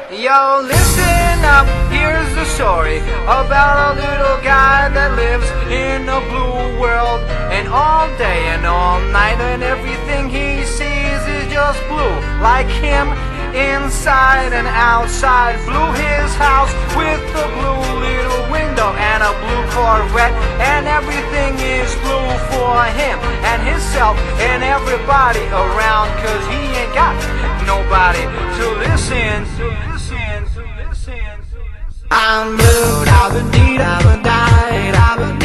Yo, listen up, here's the story about a little guy that lives in a blue world. And all day and all night and everything he sees is just blue. Like him, inside and outside. Blue his house with a blue little window and a blue Corvette. And everything is blue for him and himself and everybody around. Cause he ain't got nobody to listen. I'm blue, I've been deed, I've been died, I've been